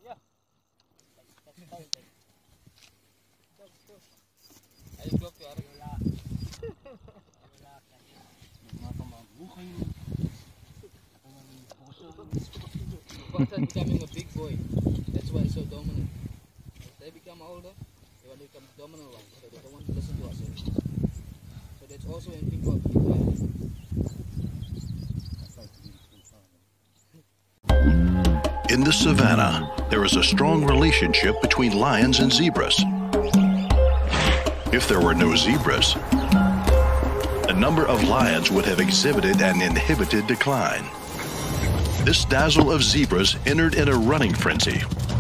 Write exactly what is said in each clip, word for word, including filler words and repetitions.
Yeah. Fox is becoming a big boy. That's why it's so dominant. As they become older, they want to become dominant ones, so they don't want to listen to us anymore. So that's also when people keep quiet. In the savannah, there is a strong relationship between lions and zebras. If there were no zebras, the number of lions would have exhibited an inhibited decline. This dazzle of zebras entered in a running frenzy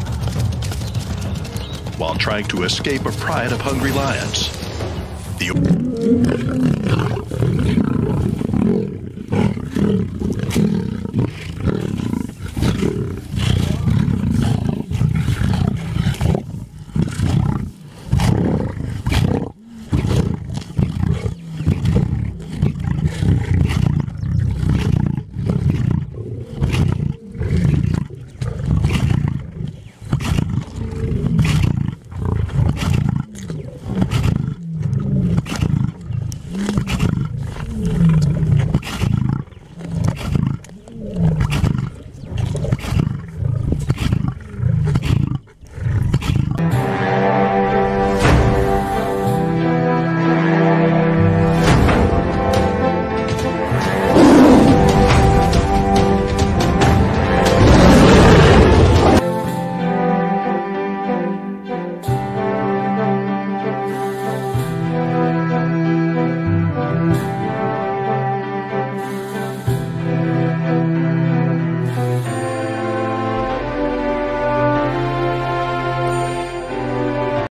while trying to escape a pride of hungry lions. The